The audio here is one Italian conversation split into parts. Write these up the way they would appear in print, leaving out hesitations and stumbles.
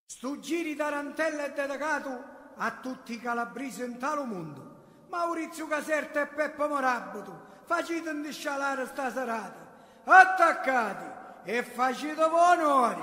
Stu giri tarantella è dedicato a tutti i calabresi in tale mondo. Maurizio Caserta e Peppo Morabuto, facite indiscialare sta serata. Attaccati e facite onore.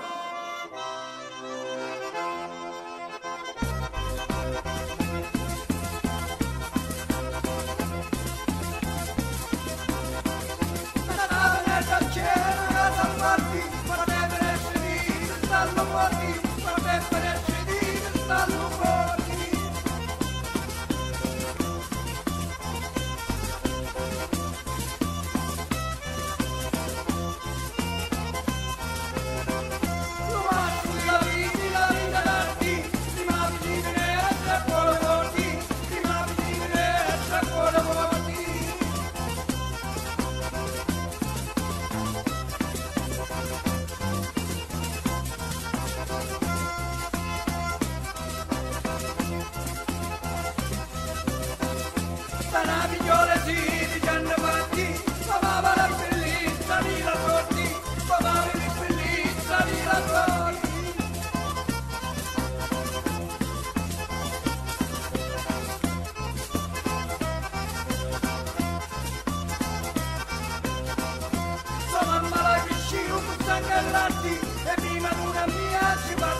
Navigliole si dicendo fatti, papà la bellezza di la torti, papà la bellezza di la torti. Sua mamma la cresciuta con sangue e latte, e prima d'una mia ci parla.